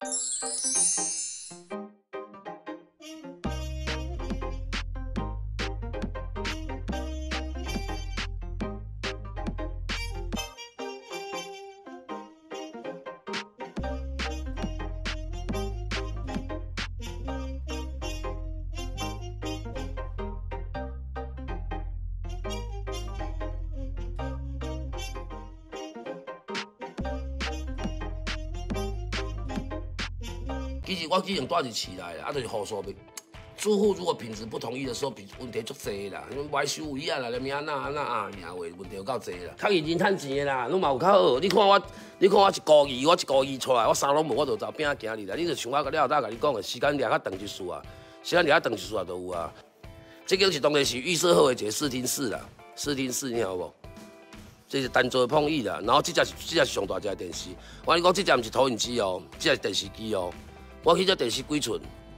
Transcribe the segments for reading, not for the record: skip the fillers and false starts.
其实我只能带入市内啦，就是护士袂。住户如果品质不统一的时候，问题足济啦，因为歪修有影啦，连命安那啊，尔话问题有够济啦。较认真趁钱的啦，拢嘛有较好。你看我一个月，我一个月出来，我啥拢无，我就走边仔行哩啦。你就像我了后甲你讲的，时间掠较长一丝啊，时间掠较长一丝啊，就有啊。这个是当然是预设好的一个视听室啦，视听室你晓无？这是单座碰椅啦，然后这是上大只的电视。我跟你讲，这只毋是投影机哦，这是电视机哦。我去这电视几寸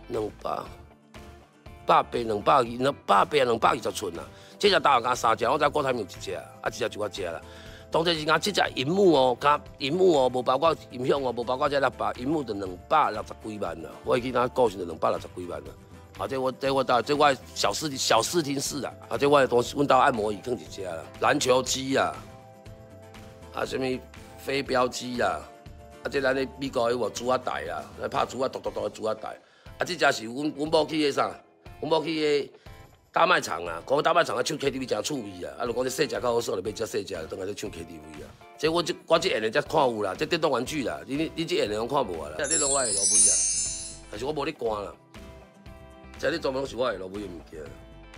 ？200、220寸啦。这只大加3只，我知郭台铭有1只，啊，这只就我只啦。当然是讲这只荧幕哦，加荧幕哦，无包括音响哦，无包括这600，荧幕就260几万啦。我去那购是就260几万啦。啊，这我小视听室啦，啊，这我阮兜按摩椅放1只啦，篮球机啦，啊，什么飞镖机啦。啊，这咱咧美国迄个珠仔台啦，来拍珠仔，嘟的珠仔台。啊，这只是阮某去迄啥，阮某去迄大卖场啊，讲大卖场啊唱 KTV 真趣味啊。啊，就讲这细只较好耍，就买只细只，当下咧唱 KTV 啊。这我这下年才看有啦，这电动玩具啦，你这下年拢看无啊啦。这拢我的路尾啊，但是我无咧关啦。这你专门拢是我的路尾的物件。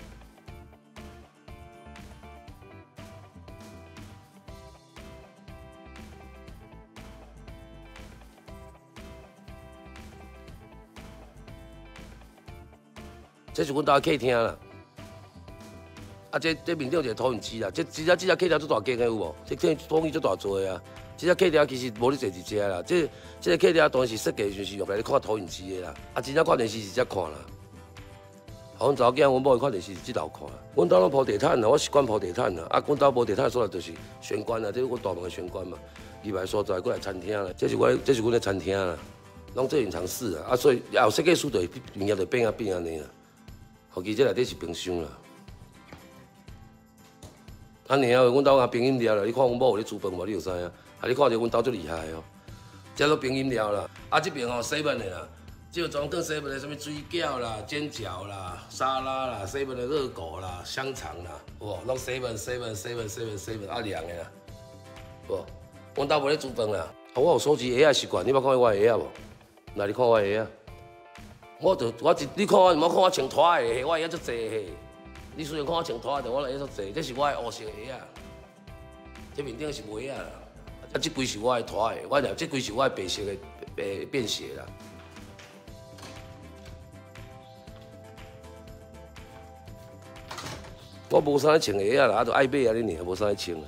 这是阮家客厅啦，啊，这面顶有一个投影机啦，这只客厅做大间的有无？这投影机做大做的啊，这客厅其实无咧坐一只啦，这个客厅当然是设计就是用来看投影机的啦，啊，真正看电视是只看啦。阮查某囝，阮某会看电视是即头看啦。阮兜拢铺地毯啦，我习惯铺地毯啦。啊，阮兜无地毯所在就是玄关啦，这是阮大门的玄关嘛。入来所在，过来餐厅啦，这是阮的餐厅啦，拢做隐藏室啊。啊，所以后设计师就物件就变安尼啦。后期这内底是冰箱啦。啊，然后阮兜也冰饮料啦，你看阮某有咧煮饭无？你就知影。啊，你看着阮兜足厉害哦，这都冰饮料啦。啊，这边哦7的啦。这个装更7的，什么水饺啦、煎饺啦、沙拉啦、7的热狗啦、香肠啦，哇，拢7啊凉的啦，不，阮兜无咧煮饭啦。啊，我有收集鞋仔习惯，你捌看我的鞋仔无？来，你看我的鞋仔，你看我，莫看我穿拖的鞋，我鞋足济嘿。你虽然看我穿拖，但我鞋足济，这是我的乌色鞋仔。这面顶是无鞋啦，啊，这规是我的拖的，这规是我的白色的便鞋啦。我无啥穿鞋啦，啊，就爱买安尼尔，无啥穿啊。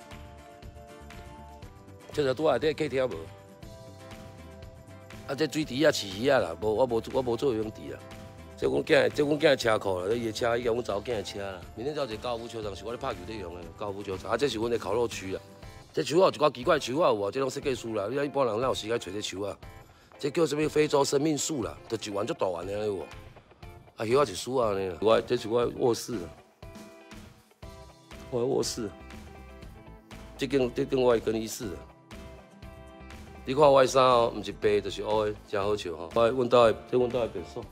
这就拄内底客厅无，啊，这水池啊、饲鱼啊啦，我无做游泳池啦。这阮囝的车库啦，伊的车伊甲阮查某囝的车啦。明天有一个高尔夫球场是我咧拍球咧用的高尔夫球场，啊，这是阮的烤肉区啦。这树啊有一寡奇怪的树啊有无？这拢设计师啦，你一般人哪有时间找这树啊？这叫什么非洲生命树啦，就一丸足大丸的有无？啊，叶啊一束啊安尼啦。这是我的卧室。我的卧室，这间我的更衣室。你看我的衫哦，唔是白就是黑的，真好笑吼。阮兜的便所，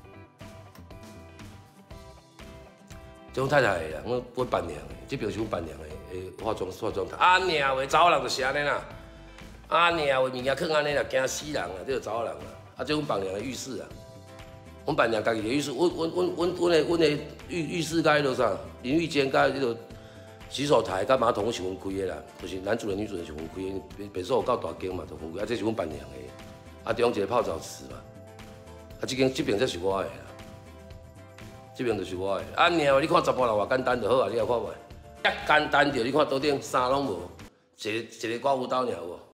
这阮太太的啦，阮伴娘的，这边是阮伴娘的化妆台。啊娘的，查某人就是安尼啦。啊娘的，物件囥安尼啦，惊死人啦，这就查某人啦。啊，这阮伴娘的浴室啊，阮伴娘家己的浴室，阮的浴室甲迄落啥，淋浴间甲迄落。洗手台甲马桶是分开的啦，就是男主人、女主人是分开的。别墅有够大间嘛，就分开。啊，这是阮伴娘的，啊，中间一个泡澡池嘛。啊，这边才是我的啦，这边就是我的。啊，娘，你看查甫人偌简单就好啊，你也看袂？遐简单着，你看桌顶衫拢无，一个刮胡刀尔有无？